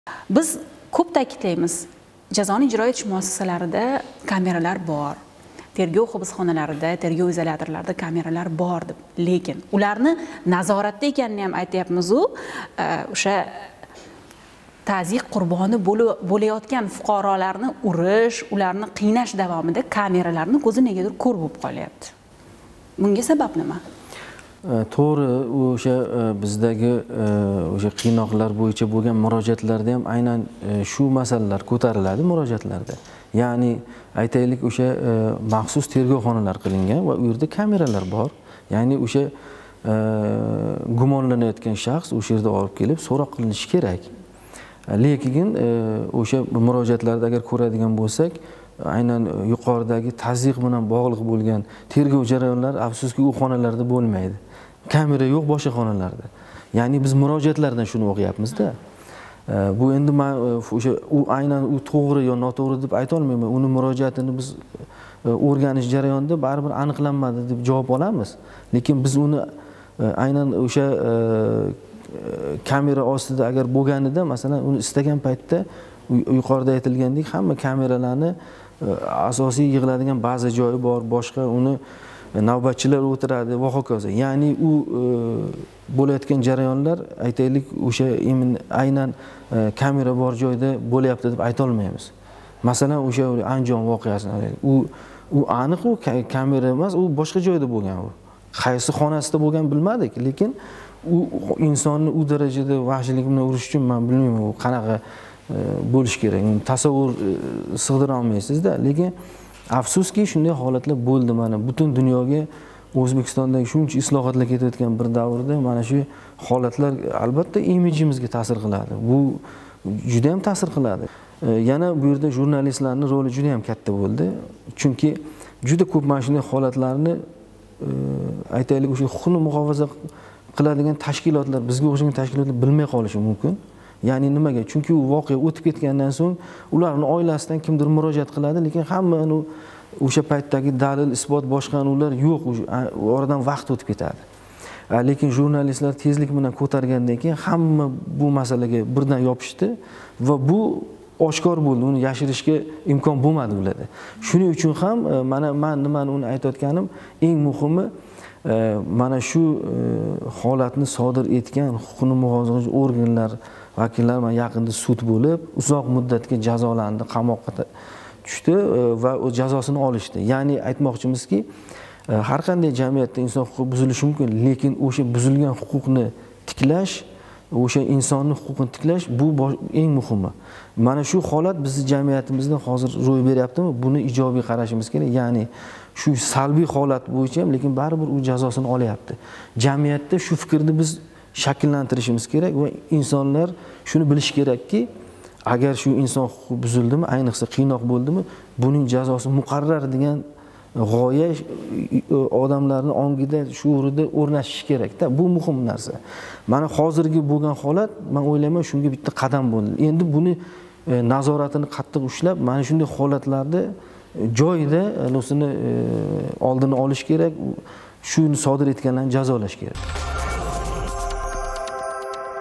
Biz ko'p ta'kidlaymiz, jazoni ijro etish muassasalarida kameralar bor. Tergov hibsxonalarida, tergov izolyatorlarida kameralar bor deb. Lekin ularni nazoratda ekanini ham aytyapmiz-u, o'sha ta'ziyq qurboni bo'layotgan fuqarolarni urish, ularni qiynash davomida kameralarni ko'zi negadir ko'r bo'lib qolyapti. Bunga sabab nima? To'g'ri, o'sha bizdagi o'sha qiynoqlar bo'yicha bo'lgan murojaatlarda ham aynan shu masalalar ko'tariladi murojaatlarda. Ya'ni aytaylik, o'sha maxsus tergovxonalar qilingan va u yerda kameralar bor. Ya'ni o'sha gumonlanayotgan shaxs o'sha yerda olib kelib so'roq qilinishi kerak. Lekin o'sha murojaatlarda agar ko'radigan bo'lsak, aynan yuqoridagi tazyiq bilan bog'liq bo'lgan tergov jarayonlari afsuski u xonalarda bo'lmaydi. Kamera yo'q boshqa xonalarda. Ya'ni biz murojaatlardan shuni o'qiyapmiz-da. Bu endi men o'sha aynan u to'g'ri yo noto'g'ri deb ayta olmayman. Uni murojaatini biz o'rganish jarayonida baribir aniqlanmadi deb javob olamiz. Lekin biz uni aynan o'sha kamera ostida agar bo'lganida, masalan, uni istagan paytda yuqorida aytilgandek hamma kameralarni asosiy yig'iladigan ba'zi joyi bor, boshqa uni navbatchilar o'tiradi va hokazo. Ya'ni u bo'layotgan jarayonlar aytaylik o'sha aynan kamera bor joyda bo'lyapti deb ayta olmaymiz. Masalan, o'sha Andijon voqeasini olaylik. U aniq u kamera emas, u boshqa joyda bo'lgan u. Qaysi xonasida bo'lgan bilmadik, lekin u insonni u darajada vahshiylik bilan urish uchun men bilmayman u qanaqa bo'lish kerak. Tasavvur sig'dira olmaysiz-da, lekin afsuski shunday holatlar bo'ldi. Mana butun dunyoga O'zbekistondagi shuncha islohotlar ketayotgan bir davrda mana shu holatlar albatta imijimizga ta'sir qiladi. Bu juda ham ta'sir qiladi. Yana bu yerda jurnalistlarning roli juda ham katta bo'ldi. Chunki juda ko'p mana shunday holatlarni aytaylik o'sha huquqni muhofaza qiladigan tashkilotlar, bizga o'xshagan tashkilotlar bilmay qolishi mumkin. Ya'ni nimaga? Chunki u voqea o'tib ketgandan so'ng ularning oilasidan kimdir murojaat qiladi, lekin hammani o'sha paytdagi dalil, isbot, boshqarular yo'q, oradan vaqt o'tib ketadi. Lekin jurnalistlar tezlik bilan ko'targandan keyin hamma bu masalaga birdan yopishdi va bu oshkor bo'ldi, uni yashirishga imkon bo'lmadi ularda. Shuning uchun ham men nimani uni aytayotganim, eng muhimi mana shu holatni sodir etgan huquqni muhofaza qiluvchi organlar vakillari mana yaqinda sud bo'lib, uzoq muddatga jazolandi, qamoqqa tushdi va o jazosini olishdi. Ya'ni aytmoqchimizki, har qanday jamiyatda inson huquqi buzilishi mumkin, lekin o'sha buzilgan huquqni tiklash, o'sha insonning huquqini tiklash bu eng muhimi. Mana shu holat bizning jamiyatimizda hozir ro'y beryaptimi? Buni ijobiy qarashimiz kerak. Ya'ni shu salbiy holat bo'yicha ham, lekin baribir u jazosini olyapti. Jamiyatda shu fikrni biz shakllantirishimiz kerak va insonlar shuni bilish kerakki, agar shu inson huquqi buzildimi, ayniqsa qiynoq bo'ldimi, buning jazosi muqarrar degan g'oya odamlarning ongida, shuurida o'rnashishi kerak-da. Bu muhim narsa. Mana hozirgi bo'lgan holat, men o'ylayman, shunga bitta qadam bo'ldi. Endi buni nazoratini qattiq ushlab, mana shunday holatlarda joyida o'sini oldini olish kerak, shuni sodir etganlarni jazolash kerak.